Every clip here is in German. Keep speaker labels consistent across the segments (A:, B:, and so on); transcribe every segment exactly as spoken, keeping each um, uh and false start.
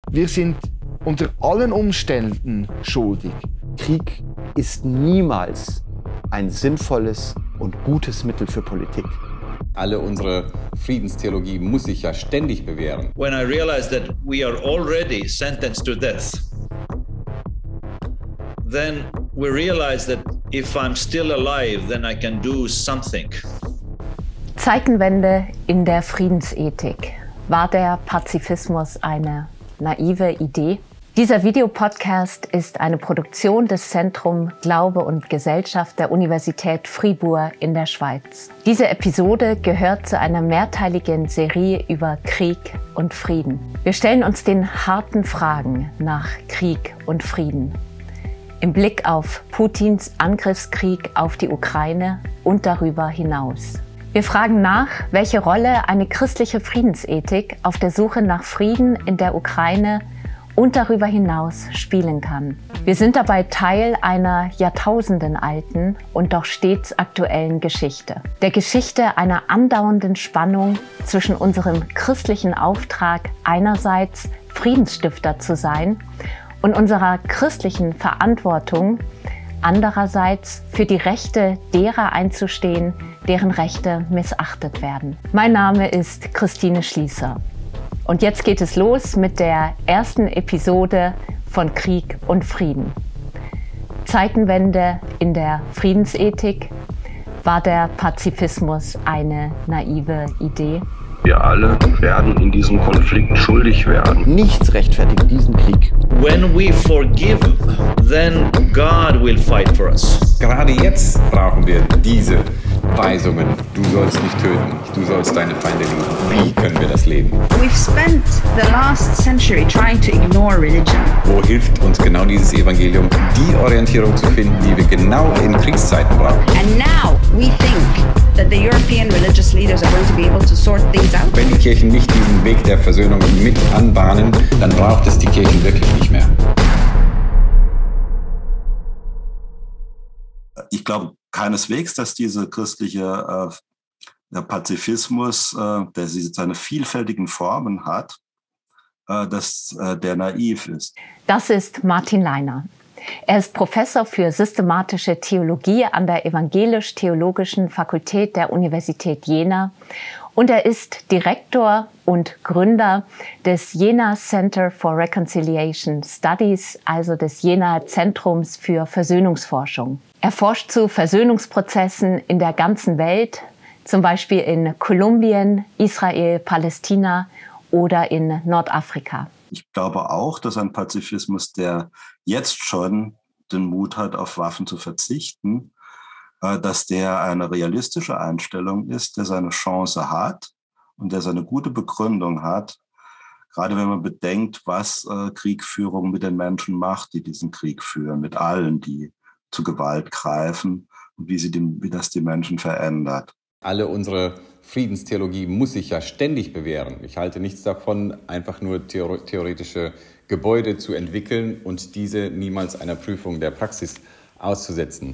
A: Wir sind unter allen Umständen schuldig.
B: Krieg ist niemals ein sinnvolles und gutes Mittel für Politik.
C: Alle unsere Friedenstheologie muss sich ja ständig bewähren.
D: When I realized that we are already sentenced to death, then we realized that if I'm still alive, then I can do something.
E: Zeitenwende in der Friedensethik. War der Pazifismus eine naive Idee? Dieser Videopodcast ist eine Produktion des Zentrum Glaube und Gesellschaft der Universität Fribourg in der Schweiz. Diese Episode gehört zu einer mehrteiligen Serie über Krieg und Frieden. Wir stellen uns den harten Fragen nach Krieg und Frieden. Im Blick auf Putins Angriffskrieg auf die Ukraine und darüber hinaus. Wir fragen nach, welche Rolle eine christliche Friedensethik auf der Suche nach Frieden in der Ukraine und darüber hinaus spielen kann. Wir sind dabei Teil einer jahrtausendenalten und doch stets aktuellen Geschichte. Der Geschichte einer andauernden Spannung zwischen unserem christlichen Auftrag, einerseits Friedensstifter zu sein, und unserer christlichen Verantwortung, andererseits für die Rechte derer einzustehen, deren Rechte missachtet werden. Mein Name ist Christine Schließer. Und jetzt geht es los mit der ersten Episode von Krieg und Frieden. Zeitenwende in der Friedensethik. War der Pazifismus eine naive Idee?
F: Wir alle werden in diesem Konflikt schuldig werden.
B: Nichts rechtfertigt diesen Krieg.
D: When we forgive, then God will fight for us.
C: Gerade jetzt brauchen wir diese Weisungen. Du sollst nicht töten, du sollst deine Feinde lieben. Wie können wir das leben?
G: We've spent the last century trying to ignore religion.
C: Wo hilft uns genau dieses Evangelium, die Orientierung zu finden, die wir genau in Kriegszeiten brauchen?
G: And now we think that the European religious leaders are going to be able to sort things out.
C: Wenn die Kirchen nicht diesen Weg der Versöhnung mit anbahnen, dann braucht es die Kirchen wirklich nicht mehr.
H: Ich glaube keineswegs, dass dieser christliche äh, der Pazifismus, äh, der seine vielfältigen Formen hat, äh, dass äh, der naiv ist.
E: Das ist Martin Leiner. Er ist Professor für systematische Theologie an der Evangelisch-Theologischen Fakultät der Universität Jena und er ist Direktor und Gründer des Jena Center for Reconciliation Studies, also des Jena Zentrums für Versöhnungsforschung. Er forscht zu Versöhnungsprozessen in der ganzen Welt, zum Beispiel in Kolumbien, Israel, Palästina oder in Nordafrika.
H: Ich glaube auch, dass ein Pazifismus, der jetzt schon den Mut hat, auf Waffen zu verzichten, dass der eine realistische Einstellung ist, der seine Chance hat und der seine gute Begründung hat, gerade wenn man bedenkt, was Kriegführung mit den Menschen macht, die diesen Krieg führen, mit allen, die zu Gewalt greifen und wie, sie die, wie das die Menschen verändert.
C: Alle unsere Friedenstheologie muss sich ja ständig bewähren. Ich halte nichts davon, einfach nur theoretische Gebäude zu entwickeln und diese niemals einer Prüfung der Praxis auszusetzen.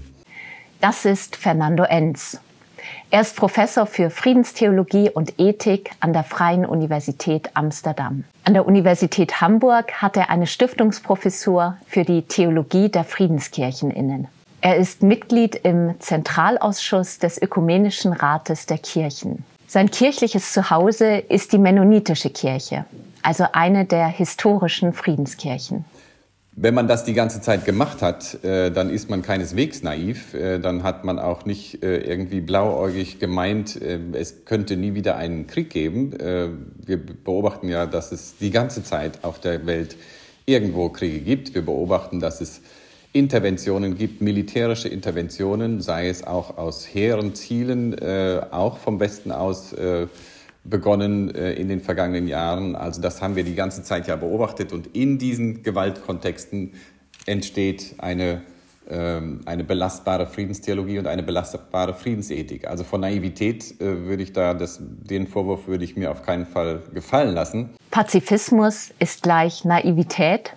E: Das ist Fernando Enz. Er ist Professor für Friedenstheologie und Ethik an der Freien Universität Amsterdam. An der Universität Hamburg hat er eine Stiftungsprofessur für die Theologie der Friedenskircheninnen. Er ist Mitglied im Zentralausschuss des Ökumenischen Rates der Kirchen. Sein kirchliches Zuhause ist die Mennonitische Kirche, also eine der historischen Friedenskirchen.
C: Wenn man das die ganze Zeit gemacht hat, dann ist man keineswegs naiv. Dann hat man auch nicht irgendwie blauäugig gemeint, es könnte nie wieder einen Krieg geben. Wir beobachten ja, dass es die ganze Zeit auf der Welt irgendwo Kriege gibt. Wir beobachten, dass es Interventionen gibt, militärische Interventionen, sei es auch aus hehren Zielen, auch vom Westen aus begonnen äh, in den vergangenen Jahren. Also das haben wir die ganze Zeit ja beobachtet und in diesen Gewaltkontexten entsteht eine, ähm, eine belastbare Friedenstheologie und eine belastbare Friedensethik. Also von Naivität äh, würde ich da, das, den Vorwurf würde ich mir auf keinen Fall gefallen lassen.
E: Pazifismus ist gleich Naivität?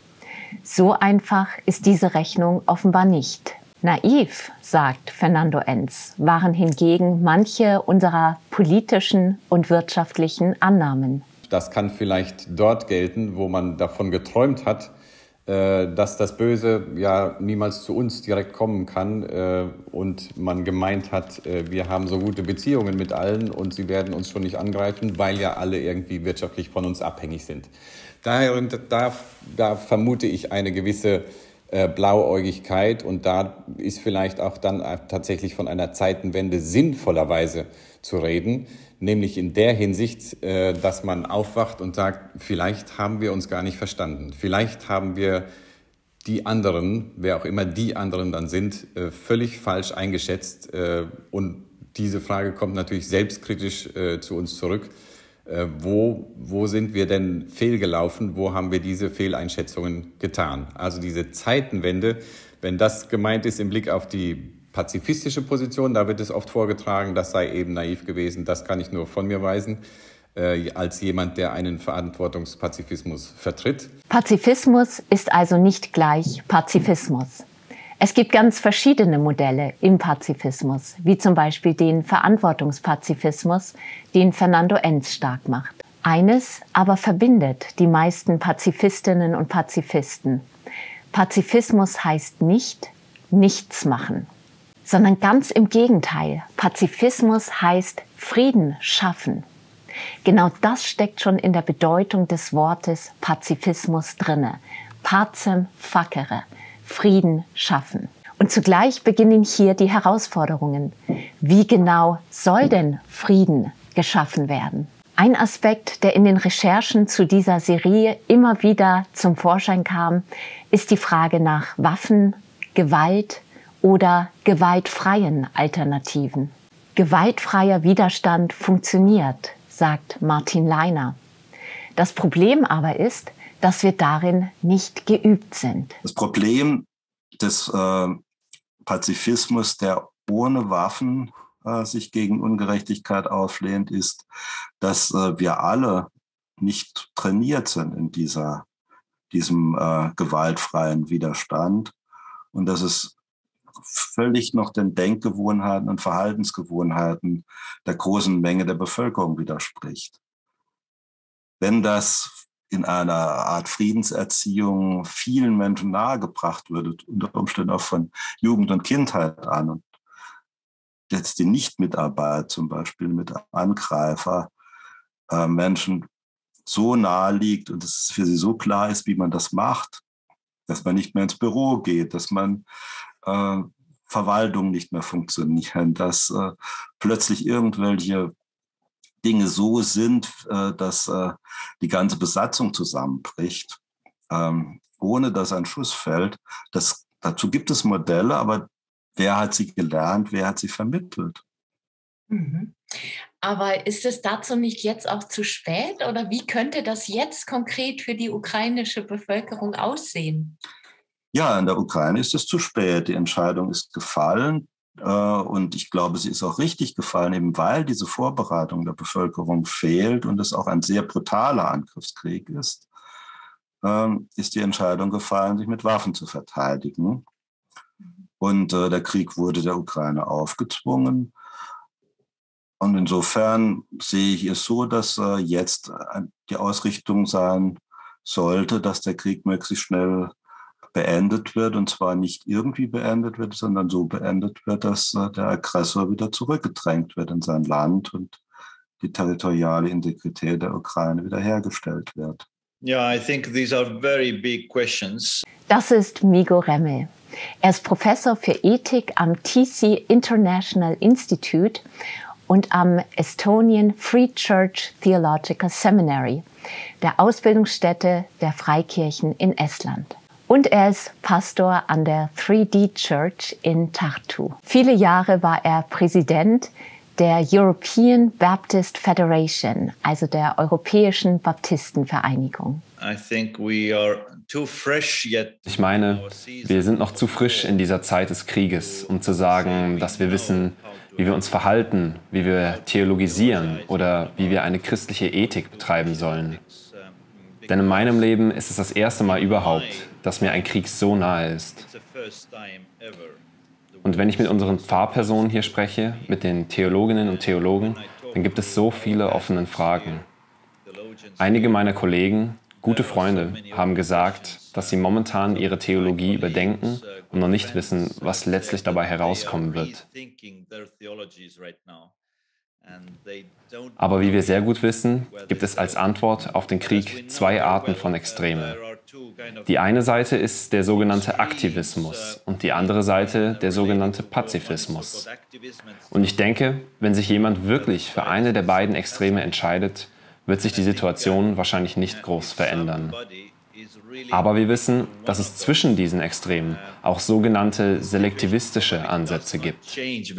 E: So einfach ist diese Rechnung offenbar nicht. Naiv, sagt Fernando Enz, waren hingegen manche unserer politischen und wirtschaftlichen Annahmen.
C: Das kann vielleicht dort gelten, wo man davon geträumt hat, dass das Böse ja niemals zu uns direkt kommen kann und man gemeint hat, wir haben so gute Beziehungen mit allen und sie werden uns schon nicht angreifen, weil ja alle irgendwie wirtschaftlich von uns abhängig sind. Daher da, da vermute ich eine gewisse Blauäugigkeit und da ist vielleicht auch dann tatsächlich von einer Zeitenwende sinnvollerweise zu reden, nämlich in der Hinsicht, dass man aufwacht und sagt, vielleicht haben wir uns gar nicht verstanden. Vielleicht haben wir die anderen, wer auch immer die anderen dann sind, völlig falsch eingeschätzt. Und diese Frage kommt natürlich selbstkritisch zu uns zurück. Wo, wo sind wir denn fehlgelaufen? Wo haben wir diese Fehleinschätzungen getan? Also diese Zeitenwende, wenn das gemeint ist im Blick auf die pazifistische Position, da wird es oft vorgetragen, das sei eben naiv gewesen. Das kann ich nur von mir weisen, äh, als jemand, der einen Verantwortungspazifismus vertritt.
E: Pazifismus ist also nicht gleich Pazifismus. Es gibt ganz verschiedene Modelle im Pazifismus, wie zum Beispiel den Verantwortungspazifismus, den Fernando Enz stark macht. Eines aber verbindet die meisten Pazifistinnen und Pazifisten. Pazifismus heißt nicht nichts machen, sondern ganz im Gegenteil. Pazifismus heißt Frieden schaffen. Genau das steckt schon in der Bedeutung des Wortes Pazifismus drinne. Pacem facere, Frieden schaffen. Und zugleich beginnen hier die Herausforderungen. Wie genau soll denn Frieden geschaffen werden? Ein Aspekt, der in den Recherchen zu dieser Serie immer wieder zum Vorschein kam, ist die Frage nach Waffen, Gewalt oder gewaltfreien Alternativen. Gewaltfreier Widerstand funktioniert, sagt Martin Leiner. Das Problem aber ist, dass wir darin nicht geübt sind.
H: Das Problem des äh, Pazifismus, der ohne Waffen äh, sich gegen Ungerechtigkeit auflehnt, ist, dass äh, wir alle nicht trainiert sind in dieser, diesem äh, gewaltfreien Widerstand und dass es völlig noch den Denkgewohnheiten und Verhaltensgewohnheiten der großen Menge der Bevölkerung widerspricht. Wenn das in einer Art Friedenserziehung vielen Menschen nahegebracht würde, unter Umständen auch von Jugend und Kindheit an, und jetzt die Nichtmitarbeit zum Beispiel mit Angreifer äh, Menschen so nahe liegt und es für sie so klar ist, wie man das macht, dass man nicht mehr ins Büro geht, dass man äh, Verwaltung nicht mehr funktionieren, dass äh, plötzlich irgendwelche Dinge so sind, äh, dass äh, die ganze Besatzung zusammenbricht, ähm, ohne dass ein Schuss fällt. Das, dazu gibt es Modelle, aber wer hat sie gelernt, wer hat sie vermittelt?
I: Mhm. Aber ist es dazu nicht jetzt auch zu spät? Oder wie könnte das jetzt konkret für die ukrainische Bevölkerung aussehen?
H: Ja, in der Ukraine ist es zu spät. Die Entscheidung ist gefallen. Und ich glaube, sie ist auch richtig gefallen, eben weil diese Vorbereitung der Bevölkerung fehlt und es auch ein sehr brutaler Angriffskrieg ist, ist die Entscheidung gefallen, sich mit Waffen zu verteidigen. Und der Krieg wurde der Ukraine aufgezwungen. Und insofern sehe ich es so, dass jetzt die Ausrichtung sein sollte, dass der Krieg möglichst schnell beendet wird, und zwar nicht irgendwie beendet wird, sondern so beendet wird, dass äh, der Aggressor wieder zurückgedrängt wird in sein Land und die territoriale Integrität der Ukraine wiederhergestellt wird.
D: Yeah, I think these are very big questions.
E: Das ist Migo Remmel. Er ist Professor für Ethik am T C International Institute und am Estonian Free Church Theological Seminary, der Ausbildungsstätte der Freikirchen in Estland. Und er ist Pastor an der drei D Church in Tartu. Viele Jahre war er Präsident der European Baptist Federation, also der Europäischen Baptistenvereinigung.
D: I think we are too fresh yet.
J: Ich meine, wir sind noch zu frisch in dieser Zeit des Krieges, um zu sagen, dass wir wissen, wie wir uns verhalten, wie wir theologisieren oder wie wir eine christliche Ethik betreiben sollen. Denn in meinem Leben ist es das erste Mal überhaupt, dass mir ein Krieg so nahe ist. Und wenn ich mit unseren Pfarrpersonen hier spreche, mit den Theologinnen und Theologen, dann gibt es so viele offene Fragen. Einige meiner Kollegen, gute Freunde, haben gesagt, dass sie momentan ihre Theologie überdenken und noch nicht wissen, was letztlich dabei herauskommen wird. Aber wie wir sehr gut wissen, gibt es als Antwort auf den Krieg zwei Arten von Extremen. Die eine Seite ist der sogenannte Aktivismus und die andere Seite der sogenannte Pazifismus. Und ich denke, wenn sich jemand wirklich für eine der beiden Extreme entscheidet, wird sich die Situation wahrscheinlich nicht groß verändern. Aber wir wissen, dass es zwischen diesen Extremen auch sogenannte selektivistische Ansätze gibt.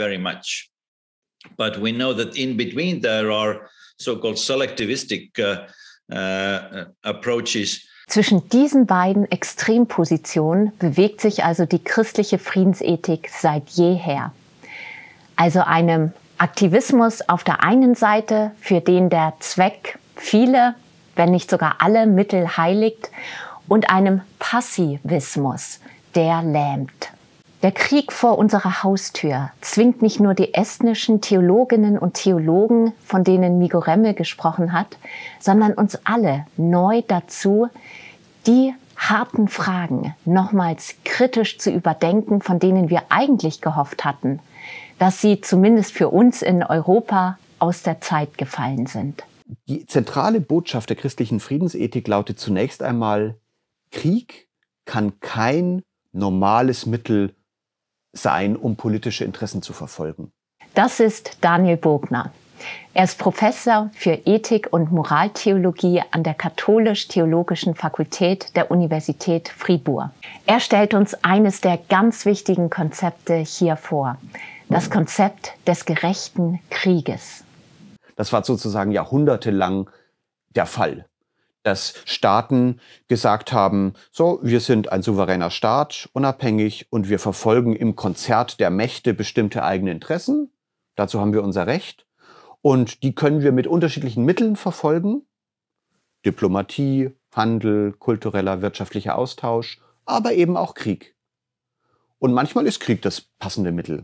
D: But we know that in between there are so-called selectivistic uh, uh, approaches.
E: Zwischen diesen beiden Extrempositionen bewegt sich also die christliche Friedensethik seit jeher. Also einem Aktivismus auf der einen Seite, für den der Zweck viele, wenn nicht sogar alle Mittel heiligt, und einem Passivismus, der lähmt. Der Krieg vor unserer Haustür zwingt nicht nur die estnischen Theologinnen und Theologen, von denen Migo Remmel gesprochen hat, sondern uns alle neu dazu, die harten Fragen nochmals kritisch zu überdenken, von denen wir eigentlich gehofft hatten, dass sie zumindest für uns in Europa aus der Zeit gefallen sind.
B: Die zentrale Botschaft der christlichen Friedensethik lautet zunächst einmal: Krieg kann kein normales Mittel sein, um politische Interessen zu verfolgen.
E: Das ist Daniel Bogner. Er ist Professor für Ethik und Moraltheologie an der Katholisch-Theologischen Fakultät der Universität Fribourg. Er stellt uns eines der ganz wichtigen Konzepte hier vor: das Konzept des gerechten Krieges.
B: Das war sozusagen jahrhundertelang der Fall, dass Staaten gesagt haben, so, wir sind ein souveräner Staat, unabhängig, und wir verfolgen im Konzert der Mächte bestimmte eigene Interessen. Dazu haben wir unser Recht. Und die können wir mit unterschiedlichen Mitteln verfolgen. Diplomatie, Handel, kultureller, wirtschaftlicher Austausch, aber eben auch Krieg. Und manchmal ist Krieg das passende Mittel.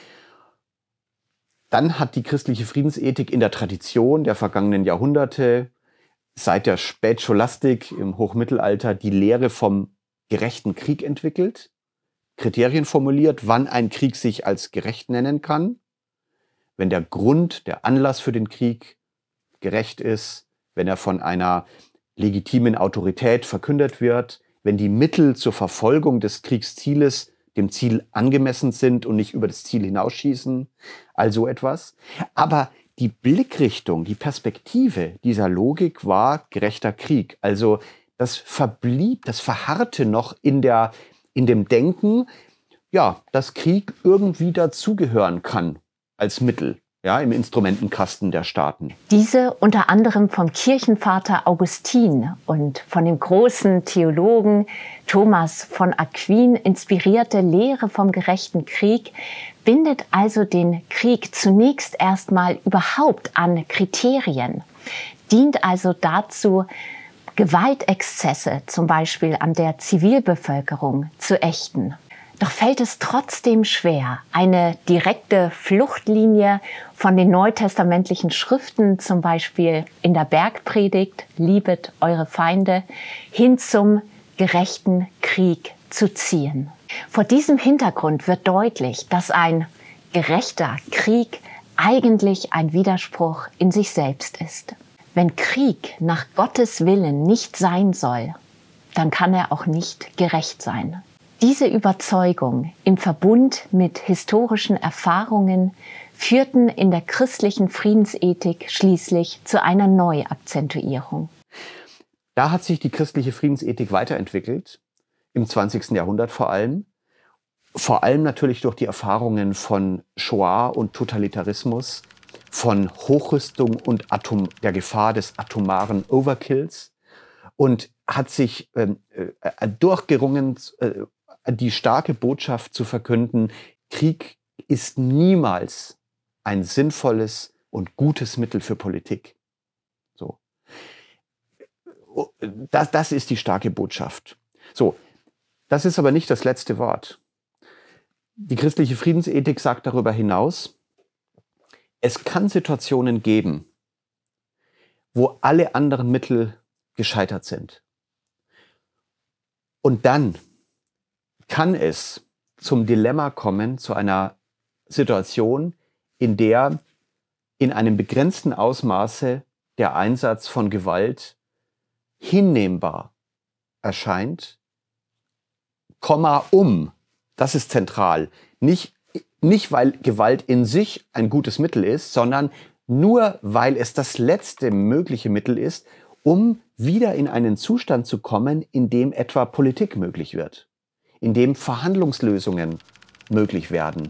B: Dann hat die christliche Friedensethik in der Tradition der vergangenen Jahrhunderte, seit der Spätscholastik im Hochmittelalter, die Lehre vom gerechten Krieg entwickelt, Kriterien formuliert, wann ein Krieg sich als gerecht nennen kann, wenn der Grund, der Anlass für den Krieg gerecht ist, wenn er von einer legitimen Autorität verkündet wird, wenn die Mittel zur Verfolgung des Kriegszieles dem Ziel angemessen sind und nicht über das Ziel hinausschießen, also etwas. Aber die Blickrichtung, die Perspektive dieser Logik war gerechter Krieg. Also das verblieb, das verharrte noch in, der, in dem Denken, ja, dass Krieg irgendwie dazugehören kann als Mittel, ja, im Instrumentenkasten der Staaten.
E: Diese unter anderem vom Kirchenvater Augustin und von dem großen Theologen Thomas von Aquin inspirierte Lehre vom gerechten Krieg bindet also den Krieg zunächst erstmal überhaupt an Kriterien, dient also dazu, Gewaltexzesse zum Beispiel an der Zivilbevölkerung zu ächten. Doch fällt es trotzdem schwer, eine direkte Fluchtlinie von den neutestamentlichen Schriften, zum Beispiel in der Bergpredigt, liebet eure Feinde, hin zum gerechten Krieg zu ziehen. Vor diesem Hintergrund wird deutlich, dass ein gerechter Krieg eigentlich ein Widerspruch in sich selbst ist. Wenn Krieg nach Gottes Willen nicht sein soll, dann kann er auch nicht gerecht sein. Diese Überzeugung im Verbund mit historischen Erfahrungen führten in der christlichen Friedensethik schließlich zu einer Neuakzentuierung.
B: Da hat sich die christliche Friedensethik weiterentwickelt, im zwanzigsten Jahrhundert vor allem. Vor allem natürlich durch die Erfahrungen von Shoah und Totalitarismus, von Hochrüstung und Atom, der Gefahr des atomaren Overkills, und hat sich äh, äh, durchgerungen, äh, die starke Botschaft zu verkünden: Krieg ist niemals ein sinnvolles und gutes Mittel für Politik. So. Das, das ist die starke Botschaft. So, das ist aber nicht das letzte Wort. Die christliche Friedensethik sagt darüber hinaus, es kann Situationen geben, wo alle anderen Mittel gescheitert sind. Und dann kann es zum Dilemma kommen, zu einer Situation, in der in einem begrenzten Ausmaße der Einsatz von Gewalt hinnehmbar erscheint, Komma um, das ist zentral, nicht, nicht weil Gewalt in sich ein gutes Mittel ist, sondern nur weil es das letzte mögliche Mittel ist, um wieder in einen Zustand zu kommen, in dem etwa Politik möglich wird, in dem Verhandlungslösungen möglich werden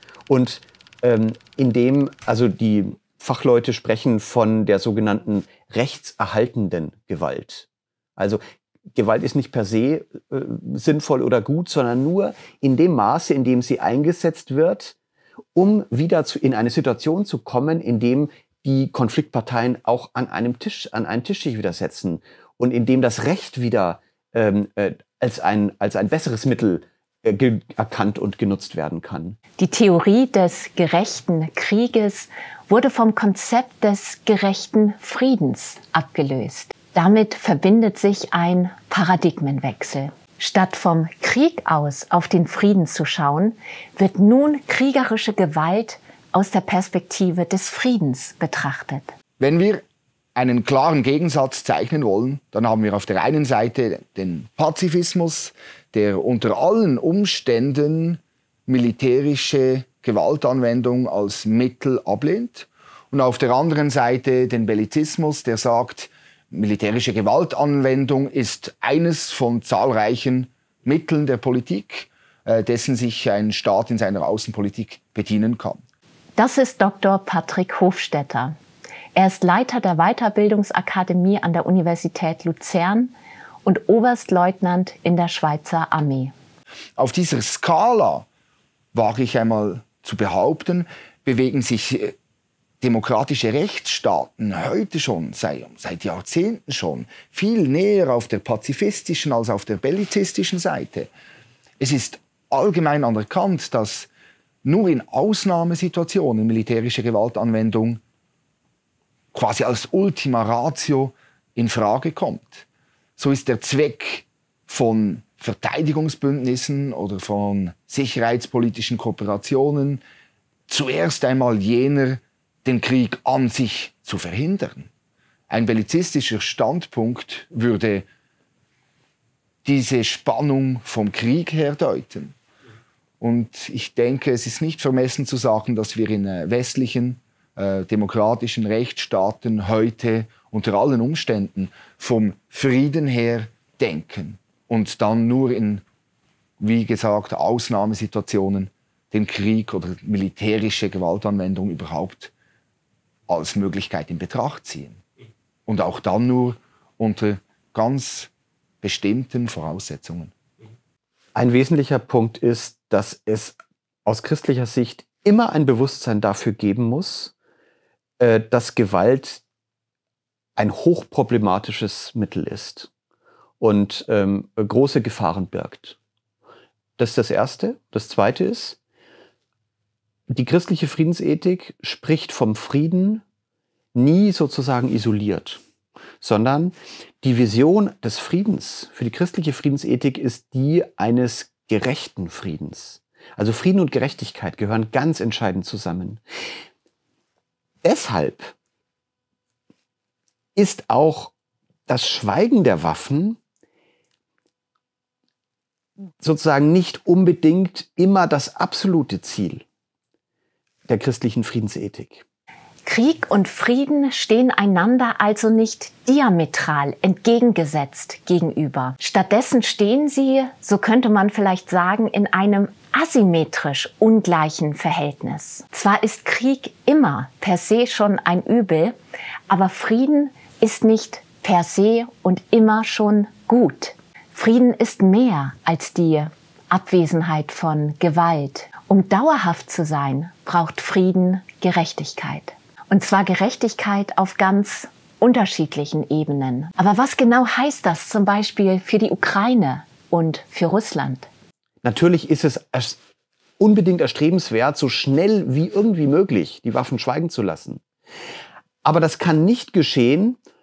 B: und ähm, in dem, also die Fachleute sprechen von der sogenannten rechtserhaltenden Gewalt. Also Gewalt ist nicht per se äh, sinnvoll oder gut, sondern nur in dem Maße, in dem sie eingesetzt wird, um wieder zu, in eine Situation zu kommen, in dem die Konfliktparteien auch an einem Tisch, an einen Tisch sich wieder setzen und in dem das Recht wieder ähm, äh, als, ein, als ein besseres Mittel äh, ge- erkannt und genutzt werden kann.
E: Die Theorie des gerechten Krieges wurde vom Konzept des gerechten Friedens abgelöst. Damit verbindet sich ein Paradigmenwechsel. Statt vom Krieg aus auf den Frieden zu schauen, wird nun kriegerische Gewalt aus der Perspektive des Friedens betrachtet.
A: Wenn wir einen klaren Gegensatz zeichnen wollen, dann haben wir auf der einen Seite den Pazifismus, der unter allen Umständen militärische Gewaltanwendung als Mittel ablehnt. Und auf der anderen Seite den Bellizismus, der sagt, militärische Gewaltanwendung ist eines von zahlreichen Mitteln der Politik, äh, dessen sich ein Staat in seiner Außenpolitik bedienen kann.
E: Das ist Doktor Patrick Hofstetter. Er ist Leiter der Weiterbildungsakademie an der Universität Luzern und Oberstleutnant in der Schweizer Armee.
A: Auf dieser Skala, wage ich einmal zu behaupten, bewegen sich demokratische Rechtsstaaten heute schon, seit, seit Jahrzehnten schon, viel näher auf der pazifistischen als auf der bellizistischen Seite. Es ist allgemein anerkannt, dass nur in Ausnahmesituationen militärische Gewaltanwendung quasi als Ultima Ratio in Frage kommt. So ist der Zweck von Verteidigungsbündnissen oder von sicherheitspolitischen Kooperationen zuerst einmal jener, den Krieg an sich zu verhindern. Ein bellizistischer Standpunkt würde diese Spannung vom Krieg her deuten. Und ich denke, es ist nicht vermessen zu sagen, dass wir in westlichen, äh, demokratischen Rechtsstaaten heute unter allen Umständen vom Frieden her denken und dann nur in, wie gesagt, Ausnahmesituationen den Krieg oder militärische Gewaltanwendung überhaupt als Möglichkeit in Betracht ziehen. Und auch dann nur unter ganz bestimmten Voraussetzungen.
B: Ein wesentlicher Punkt ist, dass es aus christlicher Sicht immer ein Bewusstsein dafür geben muss, dass Gewalt ein hochproblematisches Mittel ist und ähm, große Gefahren birgt. Das ist das Erste. Das Zweite ist, die christliche Friedensethik spricht vom Frieden nie sozusagen isoliert, sondern die Vision des Friedens für die christliche Friedensethik ist die eines gerechten Friedens. Also Frieden und Gerechtigkeit gehören ganz entscheidend zusammen. Deshalb ist auch das Schweigen der Waffen sozusagen nicht unbedingt immer das absolute Ziel der christlichen Friedensethik.
E: Krieg und Frieden stehen einander also nicht diametral entgegengesetzt gegenüber. Stattdessen stehen sie, so könnte man vielleicht sagen, in einem asymmetrisch ungleichen Verhältnis. Zwar ist Krieg immer per se schon ein Übel, aber Frieden ist nicht per se und immer schon gut. Frieden ist mehr als die Abwesenheit von Gewalt. Um dauerhaft zu sein, braucht Frieden Gerechtigkeit. Und zwar Gerechtigkeit auf ganz unterschiedlichen Ebenen. Aber was genau heißt das zum Beispiel für die Ukraine und für Russland?
B: Natürlich ist es unbedingt erstrebenswert, so schnell wie irgendwie möglich die Waffen schweigen zu lassen. Aber das kann nicht geschehen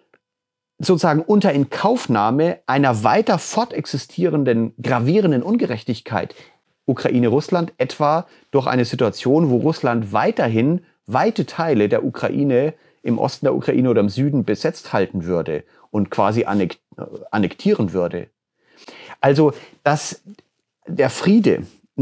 B: sozusagen unter Inkaufnahme einer weiter fortexistierenden, gravierenden Ungerechtigkeit Ukraine-Russland, etwa durch eine Situation, wo Russland weiterhin weite Teile der Ukraine im Osten der Ukraine oder im Süden besetzt halten würde und quasi annek- annektieren würde. Also, dass der Friede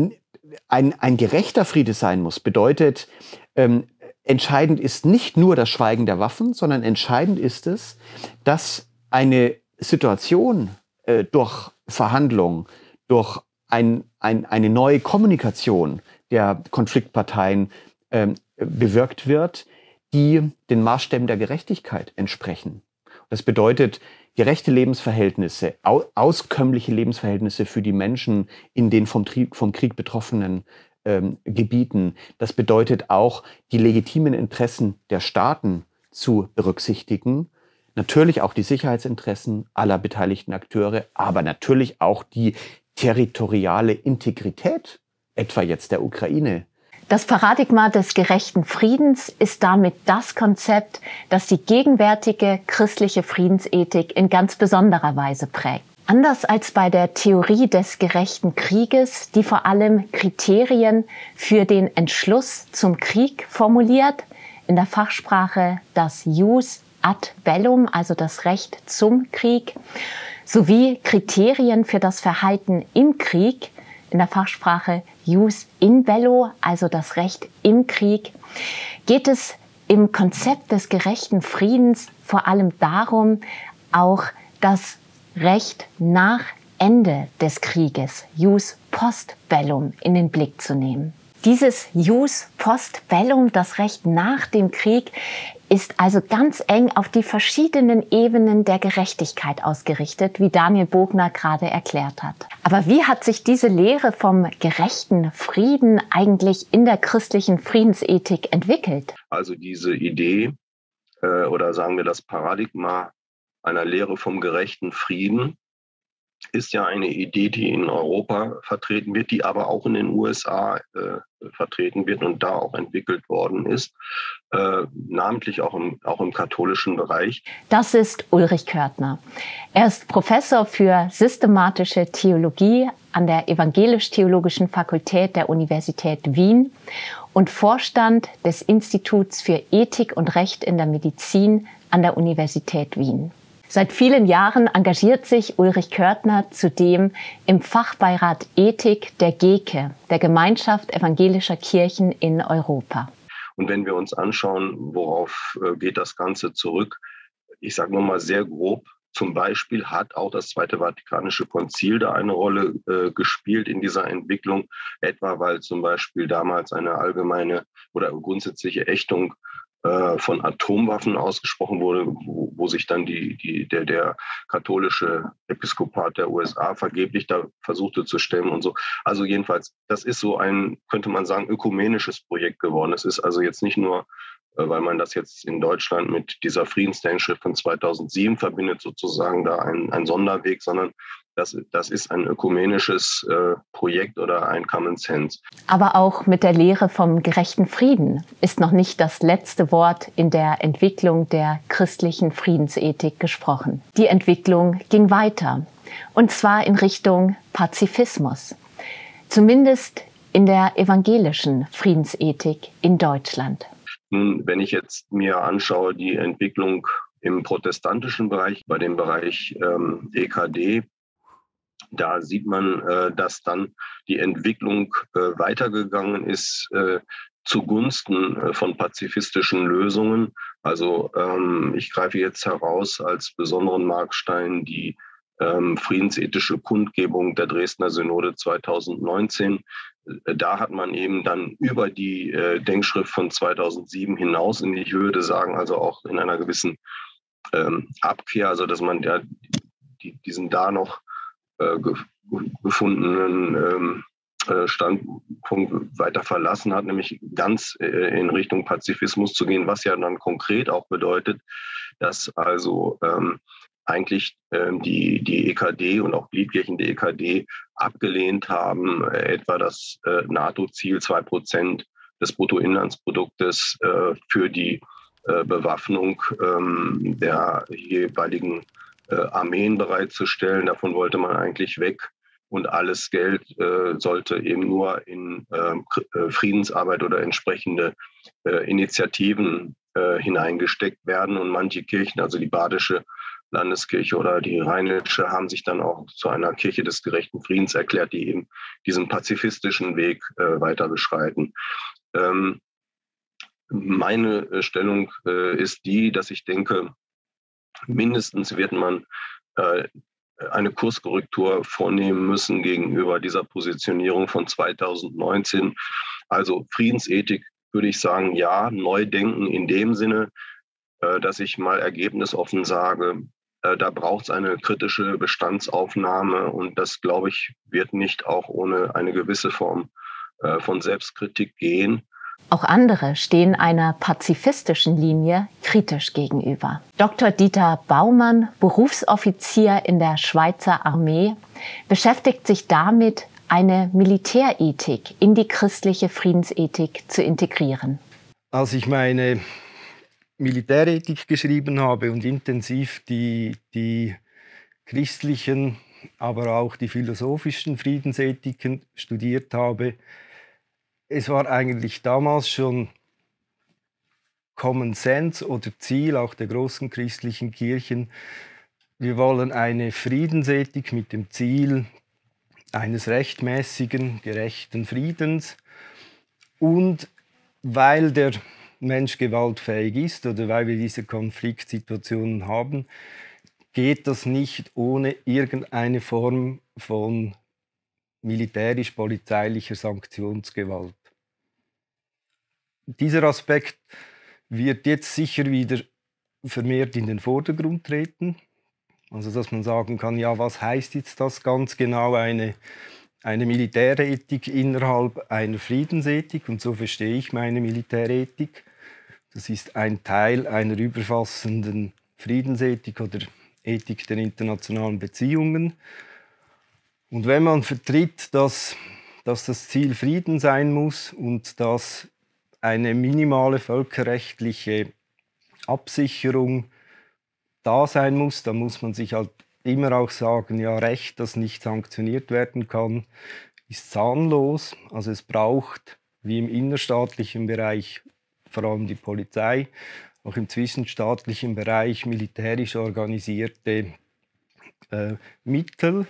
B: ein, ein gerechter Friede sein muss, bedeutet, ähm, entscheidend ist nicht nur das Schweigen der Waffen, sondern entscheidend ist es, dass eine Situation äh, durch Verhandlungen, durch ein, ein, eine neue Kommunikation der Konfliktparteien ähm, bewirkt wird, die den Maßstäben der Gerechtigkeit entsprechen. Das bedeutet gerechte Lebensverhältnisse, au- auskömmliche Lebensverhältnisse für die Menschen in den vom, Tri- vom Krieg betroffenen ähm, Gebieten. Das bedeutet auch, die legitimen Interessen der Staaten zu berücksichtigen. Natürlich auch die Sicherheitsinteressen aller beteiligten Akteure, aber natürlich auch die territoriale Integrität, etwa jetzt der Ukraine.
E: Das Paradigma des gerechten Friedens ist damit das Konzept, das die gegenwärtige christliche Friedensethik in ganz besonderer Weise prägt. Anders als bei der Theorie des gerechten Krieges, die vor allem Kriterien für den Entschluss zum Krieg formuliert, in der Fachsprache das Jus ad bellum, also das Recht zum Krieg, sowie Kriterien für das Verhalten im Krieg, in der Fachsprache Jus in bello, also das Recht im Krieg, geht es im Konzept des gerechten Friedens vor allem darum, auch das Recht nach Ende des Krieges, Jus post bellum, in den Blick zu nehmen. Dieses Jus post bellum, das Recht nach dem Krieg, ist also ganz eng auf die verschiedenen Ebenen der Gerechtigkeit ausgerichtet, wie Daniel Bogner gerade erklärt hat. Aber wie hat sich diese Lehre vom gerechten Frieden eigentlich in der christlichen Friedensethik entwickelt?
F: Also diese Idee äh, oder sagen wir das Paradigma einer Lehre vom gerechten Frieden ist ja eine Idee, die in Europa vertreten wird, die aber auch in den U S A äh, vertreten wird und da auch entwickelt worden ist, äh, namentlich auch im, auch im katholischen Bereich.
E: Das ist Ulrich Körtner. Er ist Professor für systematische Theologie an der Evangelisch-Theologischen Fakultät der Universität Wien und Vorstand des Instituts für Ethik und Recht in der Medizin an der Universität Wien. Seit vielen Jahren engagiert sich Ulrich Körtner zudem im Fachbeirat Ethik der G E K E, der Gemeinschaft evangelischer Kirchen in Europa.
F: Und wenn wir uns anschauen, worauf äh, geht das Ganze zurück, ich sage nur mal sehr grob, zum Beispiel hat auch das Zweite Vatikanische Konzil da eine Rolle äh, gespielt in dieser Entwicklung, etwa weil zum Beispiel damals eine allgemeine oder grundsätzliche Ächtung von Atomwaffen ausgesprochen wurde, wo, wo sich dann die, die, der, der katholische Episkopat der U S A vergeblich da versuchte zu stemmen und so. Also jedenfalls, das ist so ein, könnte man sagen, ökumenisches Projekt geworden. Es ist also jetzt nicht nur, weil man das jetzt in Deutschland mit dieser Friedensdenkschrift von zweitausendsieben verbindet, sozusagen da ein, ein Sonderweg, sondern Das, das ist ein ökumenisches äh, Projekt oder ein Common Sense.
E: Aber auch mit der Lehre vom gerechten Frieden ist noch nicht das letzte Wort in der Entwicklung der christlichen Friedensethik gesprochen. Die Entwicklung ging weiter, und zwar in Richtung Pazifismus. Zumindest in der evangelischen Friedensethik in Deutschland.
F: Nun, wenn ich jetzt mir anschaue, die Entwicklung im protestantischen Bereich, bei dem Bereich ähm, E K D, da sieht man, äh, dass dann die Entwicklung äh, weitergegangen ist äh, zugunsten äh, von pazifistischen Lösungen. Also ähm, ich greife jetzt heraus als besonderen Markstein die ähm, friedensethische Kundgebung der Dresdner Synode zweitausendneunzehn. Äh, da hat man eben dann über die äh, Denkschrift von zweitausendsieben hinaus, in ich würde sagen, also auch in einer gewissen ähm, Abkehr, also dass man ja die, diesen da noch Äh, gefundenen ähm, äh, Standpunkt weiter verlassen hat, nämlich ganz äh, in Richtung Pazifismus zu gehen, was ja dann konkret auch bedeutet, dass also ähm, eigentlich ähm, die, die E K D und auch Gliedkirchen der E K D abgelehnt haben, äh, etwa das äh, NATO-Ziel zwei Prozent des Bruttoinlandsproduktes äh, für die äh, Bewaffnung ähm, der jeweiligen äh, Armeen bereitzustellen. Davon wollte man eigentlich weg. Und alles Geld äh, sollte eben nur in äh, Friedensarbeit oder entsprechende äh, Initiativen äh, hineingesteckt werden. Und manche Kirchen, also die badische Landeskirche oder die rheinische, haben sich dann auch zu einer Kirche des gerechten Friedens erklärt, die eben diesen pazifistischen Weg äh, weiter beschreiten. Ähm, meine Stellung äh, ist die, dass ich denke, mindestens wird man äh, eine Kurskorrektur vornehmen müssen gegenüber dieser Positionierung von zweitausendneunzehn. Also Friedensethik würde ich sagen, ja, neu denken in dem Sinne, dass ich mal ergebnisoffen sage, da braucht es eine kritische Bestandsaufnahme und das, glaube ich, wird nicht auch ohne eine gewisse Form von Selbstkritik gehen.
E: Auch andere stehen einer pazifistischen Linie kritisch gegenüber. Doktor Dieter Baumann, Berufsoffizier in der Schweizer Armee, beschäftigt sich damit, eine Militärethik in die christliche Friedensethik zu integrieren.
K: Als ich meine Militärethik geschrieben habe und intensiv die, die christlichen, aber auch die philosophischen Friedensethiken studiert habe, es war eigentlich damals schon Common Sense oder Ziel auch der großen christlichen Kirchen. Wir wollen eine Friedensethik mit dem Ziel eines rechtmäßigen, gerechten Friedens. Und weil der Mensch gewaltfähig ist oder weil wir diese Konfliktsituationen haben, geht das nicht ohne irgendeine Form von militärisch-polizeilicher Sanktionsgewalt. Dieser Aspekt wird jetzt sicher wieder vermehrt in den Vordergrund treten. Also dass man sagen kann, ja, was heißt jetzt das ganz genau, eine, eine Militärethik innerhalb einer Friedensethik? Und so verstehe ich meine Militärethik. Das ist ein Teil einer überfassenden Friedensethik oder Ethik der internationalen Beziehungen. Und wenn man vertritt, dass, dass das Ziel Frieden sein muss und dass eine minimale völkerrechtliche Absicherung da sein muss, dann muss man sich halt immer auch sagen, ja, Recht, das nicht sanktioniert werden kann, ist zahnlos. Also es braucht, wie im innerstaatlichen Bereich, vor allem die Polizei, auch im zwischenstaatlichen Bereich militärisch organisierte äh, Mittel.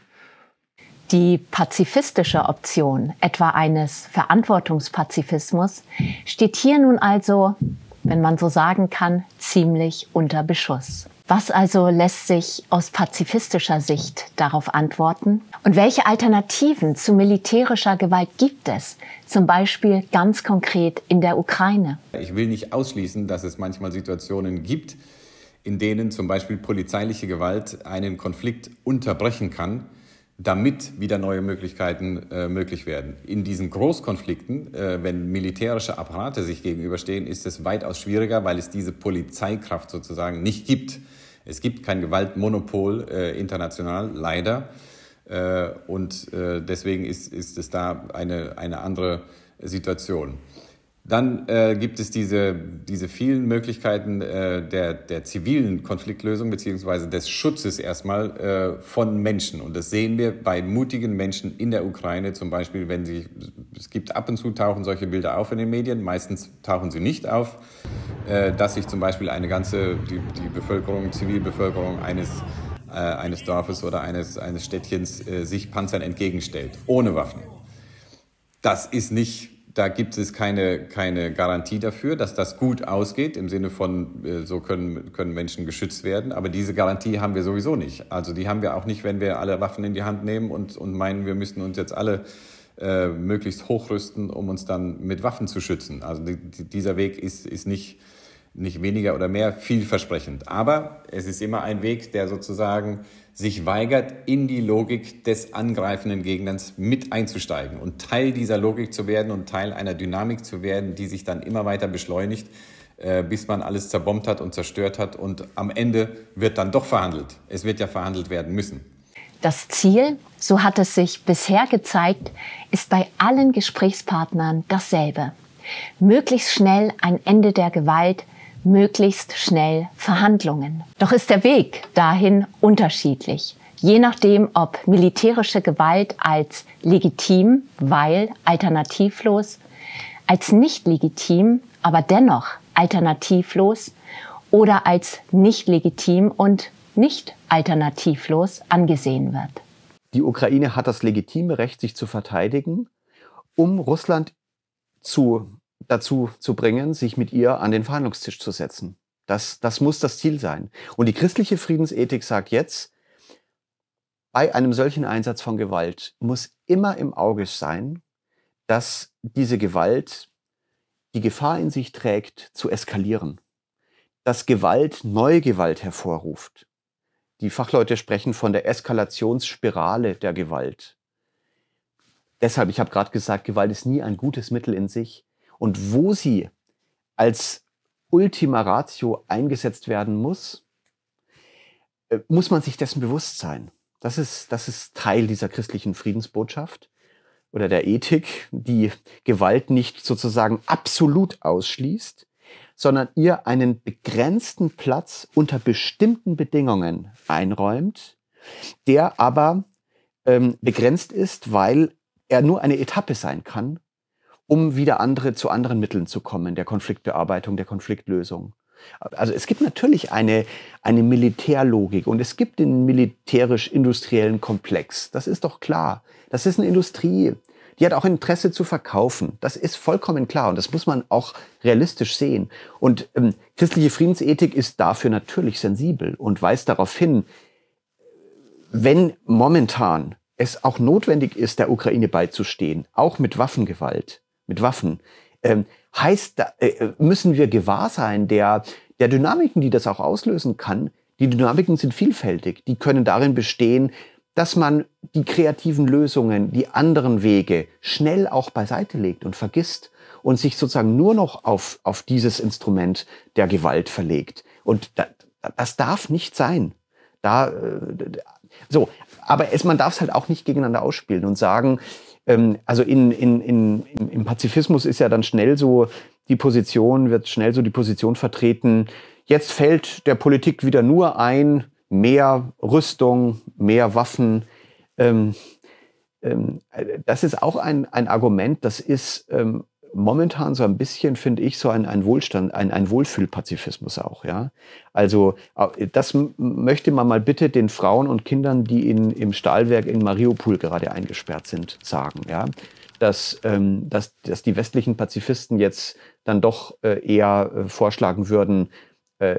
E: Die pazifistische Option, etwa eines Verantwortungspazifismus, steht hier nun also, wenn man so sagen kann, ziemlich unter Beschuss. Was also lässt sich aus pazifistischer Sicht darauf antworten? Und welche Alternativen zu militärischer Gewalt gibt es, zum Beispiel ganz konkret in der Ukraine?
C: Ich will nicht ausschließen, dass es manchmal Situationen gibt, in denen zum Beispiel polizeiliche Gewalt einen Konflikt unterbrechen kann, damit wieder neue Möglichkeiten äh, möglich werden. In diesen Großkonflikten, äh, wenn militärische Apparate sich gegenüberstehen, ist es weitaus schwieriger, weil es diese Polizeikraft sozusagen nicht gibt. Es gibt kein Gewaltmonopol äh, international, leider. Äh, und äh, deswegen ist, ist es da eine, eine andere Situation. Dann äh, gibt es diese, diese vielen Möglichkeiten äh, der, der zivilen Konfliktlösung beziehungsweise des Schutzes erstmal äh, von Menschen. Und das sehen wir bei mutigen Menschen in der Ukraine zum Beispiel, wenn sie, es gibt ab und zu tauchen solche Bilder auf in den Medien, meistens tauchen sie nicht auf, äh, dass sich zum Beispiel eine ganze, die, die Bevölkerung, Zivilbevölkerung eines, äh, eines Dorfes oder eines, eines Städtchens äh, sich Panzern entgegenstellt, ohne Waffen. Das ist nicht... Da gibt es keine, keine Garantie dafür, dass das gut ausgeht, im Sinne von, so können, können Menschen geschützt werden. Aber diese Garantie haben wir sowieso nicht. Also die haben wir auch nicht, wenn wir alle Waffen in die Hand nehmen und, und meinen, wir müssten uns jetzt alle äh, möglichst hochrüsten, um uns dann mit Waffen zu schützen. Also die, dieser Weg ist, ist nicht, nicht weniger oder mehr vielversprechend. Aber es ist immer ein Weg, der sozusagen sich weigert, in die Logik des angreifenden Gegners mit einzusteigen und Teil dieser Logik zu werden und Teil einer Dynamik zu werden, die sich dann immer weiter beschleunigt, äh, bis man alles zerbombt hat und zerstört hat. Und am Ende wird dann doch verhandelt. Es wird ja verhandelt werden müssen.
E: Das Ziel, so hat es sich bisher gezeigt, ist bei allen Gesprächspartnern dasselbe. Möglichst schnell ein Ende der Gewalt, möglichst schnell Verhandlungen. Doch ist der Weg dahin unterschiedlich, je nachdem, ob militärische Gewalt als legitim, weil alternativlos, als nicht legitim, aber dennoch alternativlos oder als nicht legitim und nicht alternativlos angesehen wird.
B: Die Ukraine hat das legitime Recht, sich zu verteidigen, um Russland zu, dazu zu bringen, sich mit ihr an den Verhandlungstisch zu setzen. Das, das muss das Ziel sein. Und die christliche Friedensethik sagt jetzt, bei einem solchen Einsatz von Gewalt muss immer im Auge sein, dass diese Gewalt die Gefahr in sich trägt, zu eskalieren. Dass Gewalt neue Gewalt hervorruft. Die Fachleute sprechen von der Eskalationsspirale der Gewalt. Deshalb, ich habe gerade gesagt, Gewalt ist nie ein gutes Mittel in sich. Und wo sie als Ultima Ratio eingesetzt werden muss, muss man sich dessen bewusst sein. Das ist, das ist Teil dieser christlichen Friedensbotschaft oder der Ethik, die Gewalt nicht sozusagen absolut ausschließt, sondern ihr einen begrenzten Platz unter bestimmten Bedingungen einräumt, der aber ähm, begrenzt ist, weil er nur eine Etappe sein kann, um wieder andere zu anderen Mitteln zu kommen, der Konfliktbearbeitung, der Konfliktlösung. Also es gibt natürlich eine, eine Militärlogik und es gibt den militärisch-industriellen Komplex. Das ist doch klar. Das ist eine Industrie. Die hat auch Interesse zu verkaufen. Das ist vollkommen klar und das muss man auch realistisch sehen. Und ähm, christliche Friedensethik ist dafür natürlich sensibel und weist darauf hin, wenn momentan es auch notwendig ist, der Ukraine beizustehen, auch mit Waffengewalt, mit Waffen, ähm, heißt, äh, müssen wir gewahr sein der, der Dynamiken, die das auch auslösen kann. Die Dynamiken sind vielfältig. Die können darin bestehen, dass man die kreativen Lösungen, die anderen Wege schnell auch beiseite legt und vergisst und sich sozusagen nur noch auf, auf dieses Instrument der Gewalt verlegt. Und da, das darf nicht sein. Da, so, aber es, man darf es halt auch nicht gegeneinander ausspielen und sagen, ähm, also in, in, in, im Pazifismus ist ja dann schnell so die Position, wird schnell so die Position vertreten, jetzt fällt der Politik wieder nur ein, mehr Rüstung, mehr Waffen. Ähm, ähm, das ist auch ein, ein Argument, das ist ähm, momentan so ein bisschen, finde ich, so ein, ein Wohlstand, ein, ein Wohlfühlpazifismus auch. Ja? Also das m- möchte man mal bitte den Frauen und Kindern, die in, im Stahlwerk in Mariupol gerade eingesperrt sind, sagen. Ja? Dass, ähm, dass, dass die westlichen Pazifisten jetzt dann doch äh, eher äh, vorschlagen würden, äh,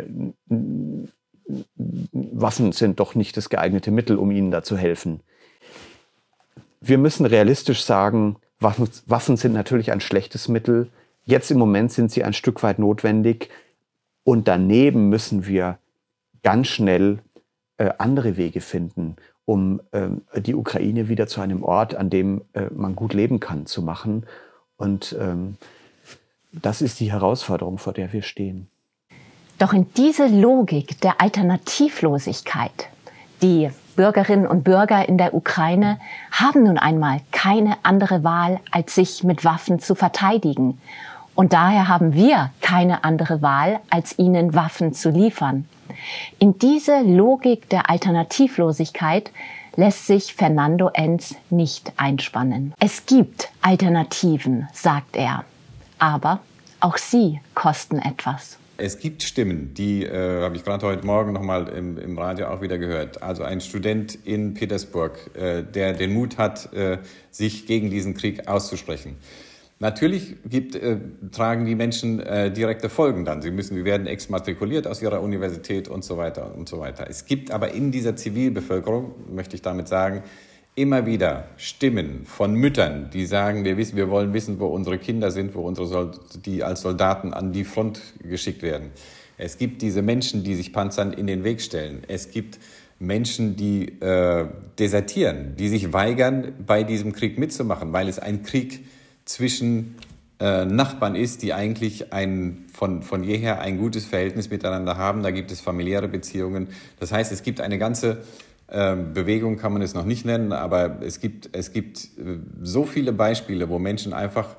B: Waffen sind doch nicht das geeignete Mittel, um ihnen da zu helfen. Wir müssen realistisch sagen, Waffen, Waffen sind natürlich ein schlechtes Mittel. Jetzt im Moment sind sie ein Stück weit notwendig. Und daneben müssen wir ganz schnell äh, andere Wege finden, um äh, die Ukraine wieder zu einem Ort, an dem äh, man gut leben kann, zu machen. Und ähm, das ist die Herausforderung, vor der wir stehen.
E: Doch in diese Logik der Alternativlosigkeit, die Bürgerinnen und Bürger in der Ukraine haben nun einmal keine andere Wahl, als sich mit Waffen zu verteidigen. Und daher haben wir keine andere Wahl, als ihnen Waffen zu liefern. In diese Logik der Alternativlosigkeit lässt sich Fernando Enz nicht einspannen. Es gibt Alternativen, sagt er, aber auch sie kosten etwas.
C: Es gibt Stimmen, die äh, habe ich gerade heute Morgen noch mal im, im Radio auch wieder gehört. Also ein Student in Petersburg, äh, der den Mut hat, äh, sich gegen diesen Krieg auszusprechen. Natürlich gibt, äh, tragen die Menschen äh, direkte Folgen dann. Sie müssen, sie werden exmatrikuliert aus ihrer Universität und so weiter und so weiter. Es gibt aber in dieser Zivilbevölkerung, möchte ich damit sagen, immer wieder Stimmen von Müttern, die sagen, wir wissen, wir wollen wissen, wo unsere Kinder sind, wo unsere Sold- die als Soldaten an die Front geschickt werden. Es gibt diese Menschen, die sich Panzern in den Weg stellen. Es gibt Menschen, die äh, desertieren, die sich weigern, bei diesem Krieg mitzumachen, weil es ein Krieg zwischen äh, Nachbarn ist, die eigentlich ein, von, von jeher ein gutes Verhältnis miteinander haben. Da gibt es familiäre Beziehungen. Das heißt, es gibt eine ganze Bewegung, kann man es noch nicht nennen, aber es gibt, es gibt so viele Beispiele, wo Menschen einfach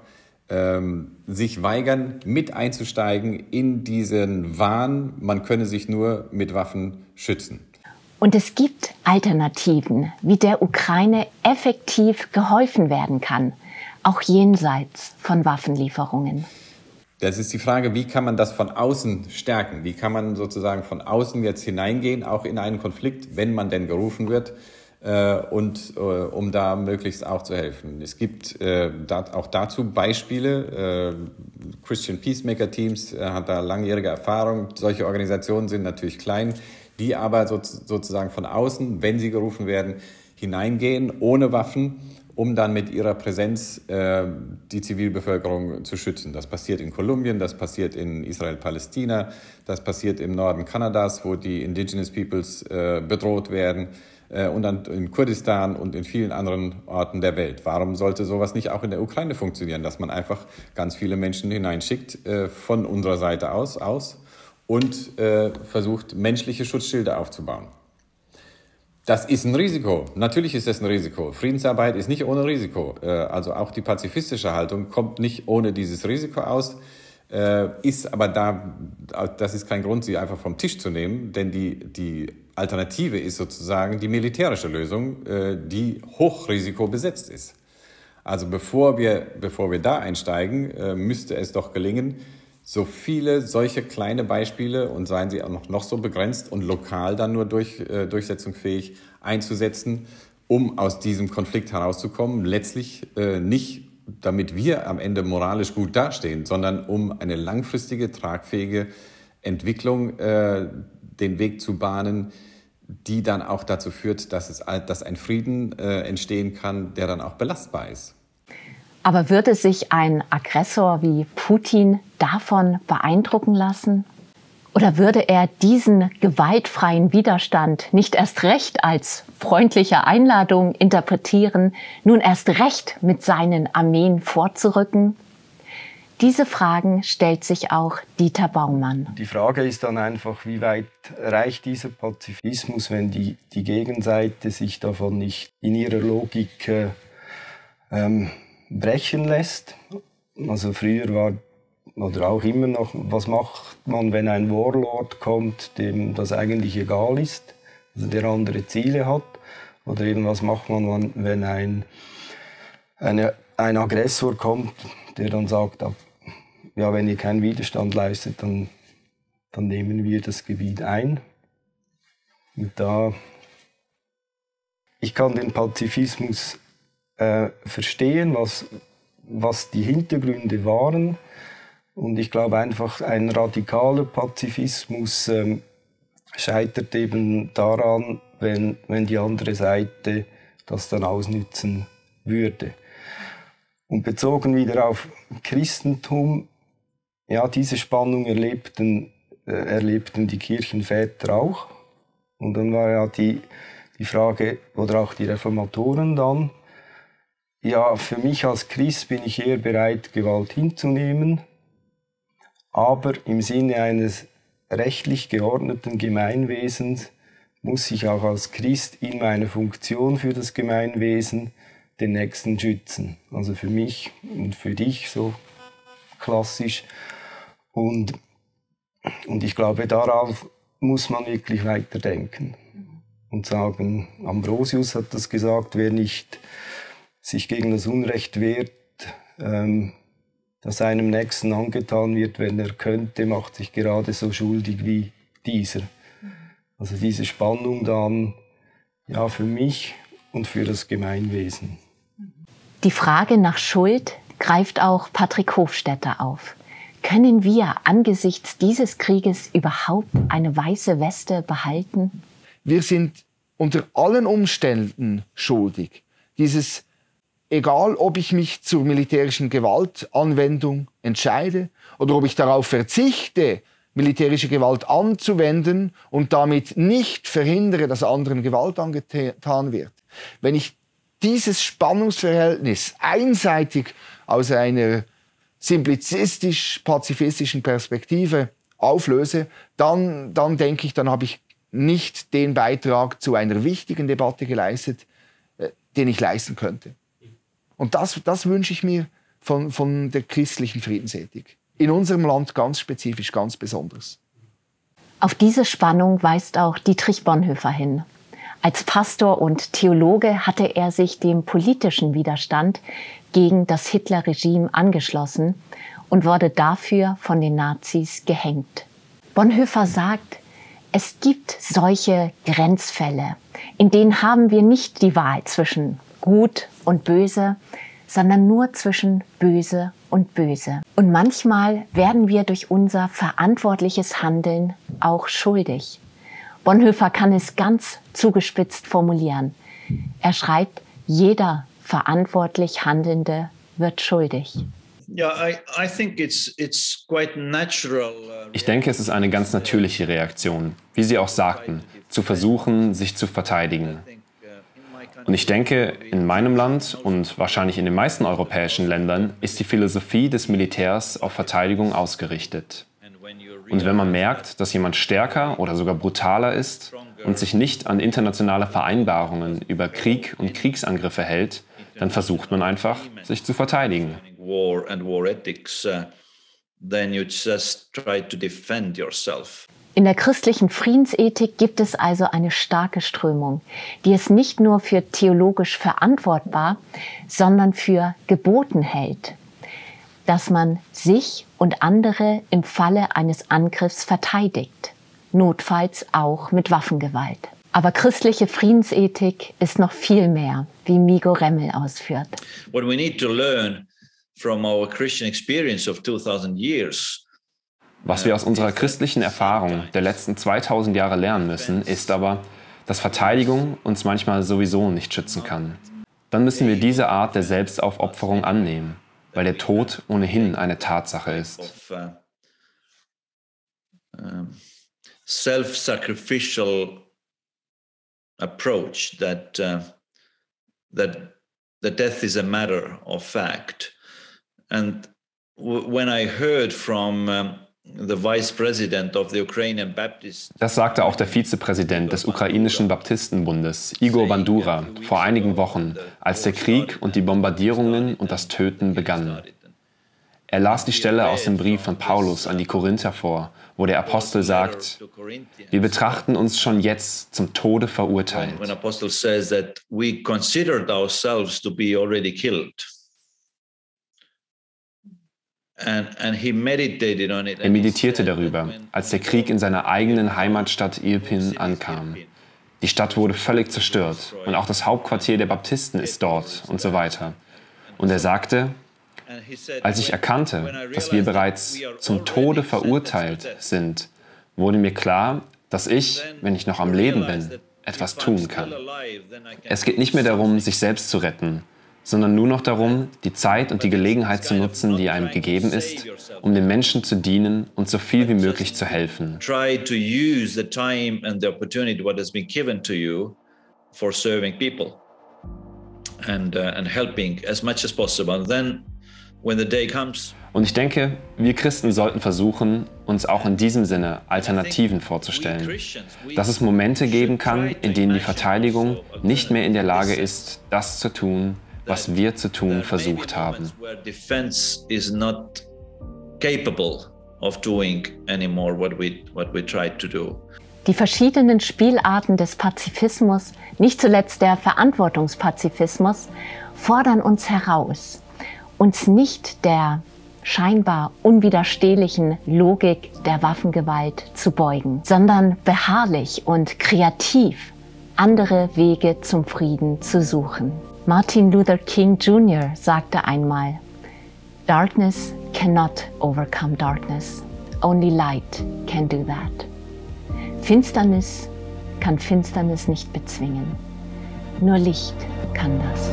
C: ähm, sich weigern, mit einzusteigen in diesen Wahn, man könne sich nur mit Waffen schützen.
E: Und es gibt Alternativen, wie der Ukraine effektiv geholfen werden kann, auch jenseits von Waffenlieferungen.
C: Das ist die Frage, wie kann man das von außen stärken? Wie kann man sozusagen von außen jetzt hineingehen, auch in einen Konflikt, wenn man denn gerufen wird, äh, und äh, um da möglichst auch zu helfen. Es gibt äh, da, auch dazu Beispiele. Äh, Christian Peacemaker Teams äh, hat da langjährige Erfahrung. Solche Organisationen sind natürlich klein, die aber so, sozusagen von außen, wenn sie gerufen werden, hineingehen ohne Waffen, um dann mit ihrer Präsenz äh, die Zivilbevölkerung zu schützen. Das passiert in Kolumbien, das passiert in Israel-Palästina, das passiert im Norden Kanadas, wo die Indigenous Peoples äh, bedroht werden, äh, und dann in Kurdistan und in vielen anderen Orten der Welt. Warum sollte sowas nicht auch in der Ukraine funktionieren, dass man einfach ganz viele Menschen hineinschickt äh, von unserer Seite aus, aus und äh, versucht, menschliche Schutzschilde aufzubauen? Das ist ein Risiko. Natürlich ist das ein Risiko. Friedensarbeit ist nicht ohne Risiko. Also auch die pazifistische Haltung kommt nicht ohne dieses Risiko aus, ist aber da, das ist kein Grund, sie einfach vom Tisch zu nehmen, denn die, die Alternative ist sozusagen die militärische Lösung, die Hochrisiko besetzt ist. Also bevor wir, bevor wir da einsteigen, müsste es doch gelingen, so viele solche kleine Beispiele, und seien sie auch noch, noch so begrenzt und lokal dann nur durch, äh, durchsetzungsfähig einzusetzen, um aus diesem Konflikt herauszukommen. Letztlich äh, nicht, damit wir am Ende moralisch gut dastehen, sondern um eine langfristige, tragfähige Entwicklung äh, den Weg zu bahnen, die dann auch dazu führt, dass, es, dass ein Frieden äh, entstehen kann, der dann auch belastbar ist.
E: Aber würde sich ein Aggressor wie Putin davon beeindrucken lassen? Oder würde er diesen gewaltfreien Widerstand nicht erst recht als freundliche Einladung interpretieren, nun erst recht mit seinen Armeen vorzurücken? Diese Fragen stellt sich auch Dieter Baumann.
K: Die Frage ist dann einfach, wie weit reicht dieser Pazifismus, wenn die, die Gegenseite sich davon nicht in ihrer Logik äh, ähm, brechen lässt. Also früher war, oder auch immer noch, was macht man, wenn ein Warlord kommt, dem das eigentlich egal ist, also der andere Ziele hat? Oder eben was macht man, wenn ein, eine, ein Aggressor kommt, der dann sagt, ja, wenn ihr keinen Widerstand leistet, dann, dann nehmen wir das Gebiet ein. Und da, ich kann den Pazifismus Äh, verstehen, was, was die Hintergründe waren. Und ich glaube einfach, ein radikaler Pazifismus ähm, scheitert eben daran, wenn, wenn die andere Seite das dann ausnützen würde. Und bezogen wieder auf Christentum, ja, diese Spannung erlebten, äh, erlebten die Kirchenväter auch. Und dann war ja die, die Frage, oder auch die Reformatoren dann, ja, für mich als Christ bin ich eher bereit, Gewalt hinzunehmen, aber im Sinne eines rechtlich geordneten Gemeinwesens muss ich auch als Christ in meiner Funktion für das Gemeinwesen den Nächsten schützen. Also für mich und für dich so klassisch. Und, und ich glaube, darauf muss man wirklich weiterdenken und sagen, Ambrosius hat das gesagt, wer nicht sich gegen das Unrecht wehrt, ähm, das einem Nächsten angetan wird, wenn er könnte, macht sich gerade so schuldig wie dieser. Also diese Spannung dann, ja, für mich und für das Gemeinwesen.
E: Die Frage nach Schuld greift auch Patrick Hofstetter auf. Können wir angesichts dieses Krieges überhaupt eine weiße Weste behalten?
A: Wir sind unter allen Umständen schuldig. Dieses Egal, ob ich mich zur militärischen Gewaltanwendung entscheide oder ob ich darauf verzichte, militärische Gewalt anzuwenden und damit nicht verhindere, dass anderen Gewalt angetan wird. Wenn ich dieses Spannungsverhältnis einseitig aus einer simplizistisch-pazifistischen Perspektive auflöse, dann, dann denke ich, dann habe ich nicht den Beitrag zu einer wichtigen Debatte geleistet, den ich leisten könnte. Und das, das wünsche ich mir von, von der christlichen Friedensethik. In unserem Land ganz spezifisch, ganz besonders.
E: Auf diese Spannung weist auch Dietrich Bonhoeffer hin. Als Pastor und Theologe hatte er sich dem politischen Widerstand gegen das Hitlerregime angeschlossen und wurde dafür von den Nazis gehängt. Bonhoeffer sagt, es gibt solche Grenzfälle, in denen haben wir nicht die Wahl zwischen Gut und Böse, sondern nur zwischen Böse und Böse. Und manchmal werden wir durch unser verantwortliches Handeln auch schuldig. Bonhoeffer kann es ganz zugespitzt formulieren. Er schreibt, jeder verantwortlich Handelnde wird schuldig.
J: Ich denke, es ist eine ganz natürliche Reaktion, wie Sie auch sagten, zu versuchen, sich zu verteidigen. Und ich denke, in meinem Land und wahrscheinlich in den meisten europäischen Ländern ist die Philosophie des Militärs auf Verteidigung ausgerichtet. Und wenn man merkt, dass jemand stärker oder sogar brutaler ist und sich nicht an internationale Vereinbarungen über Krieg und Kriegsangriffe hält, dann versucht man einfach, sich zu verteidigen.
E: In der christlichen Friedensethik gibt es also eine starke Strömung, die es nicht nur für theologisch verantwortbar, sondern für geboten hält, dass man sich und andere im Falle eines Angriffs verteidigt, notfalls auch mit Waffengewalt. Aber christliche Friedensethik ist noch viel mehr, wie Migo Remmel ausführt.
D: What we need to learn from our Christian experience of two thousand years.
J: Was wir aus unserer christlichen Erfahrung der letzten zweitausend Jahre lernen müssen, ist aber, dass Verteidigung uns manchmal sowieso nicht schützen kann. Dann müssen wir diese Art der Selbstaufopferung annehmen, weil der Tod ohnehin eine Tatsache ist.
D: Self-sacrificial approach that uh, that the death is a matter of fact. And when I heard from um, the vice president of the Ukrainian Baptist,
J: das sagte auch der Vizepräsident des ukrainischen Baptistenbundes, Igor Bandura, vor einigen Wochen, als der Krieg und die Bombardierungen und das Töten begannen. Er las die Stelle aus dem Brief von Paulus an die Korinther vor, wo der Apostel sagt, wir betrachten uns schon jetzt zum Tode verurteilt.
D: When Apostle says that we considered ourselves to be already killed. And, and he meditated on it.
J: Er meditierte darüber, als der Krieg in seiner eigenen Heimatstadt Irpin ankam. Die Stadt wurde völlig zerstört und auch das Hauptquartier der Baptisten ist dort und so weiter. Und er sagte, als ich erkannte, dass wir bereits zum Tode verurteilt sind, wurde mir klar, dass ich, wenn ich noch am Leben bin, etwas tun kann. Es geht nicht mehr darum, sich selbst zu retten, sondern nur noch darum, die Zeit und die Gelegenheit zu nutzen, die einem gegeben ist, um den Menschen zu dienen und so viel wie möglich zu helfen.
D: Try to use the time and the opportunity what has been given to you for serving people and uh, and helping as much as possible. And then when the day comes.
J: Und ich denke, wir Christen sollten versuchen, uns auch in diesem Sinne Alternativen vorzustellen. Dass es Momente geben kann, in denen die Verteidigung nicht mehr in der Lage ist, das zu tun, was wir zu tun versucht haben.
E: Die verschiedenen Spielarten des Pazifismus, nicht zuletzt der Verantwortungspazifismus, fordern uns heraus, uns nicht der scheinbar unwiderstehlichen Logik der Waffengewalt zu beugen, sondern beharrlich und kreativ andere Wege zum Frieden zu suchen. Martin Luther King Junior sagte einmal, "Darkness cannot overcome darkness. Only light can do that." Finsternis kann Finsternis nicht bezwingen. Nur Licht kann das.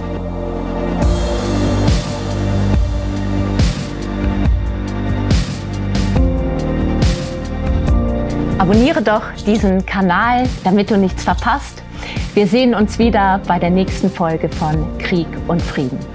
E: Abonniere doch diesen Kanal, damit du nichts verpasst. Wir sehen uns wieder bei der nächsten Folge von Krieg und Frieden.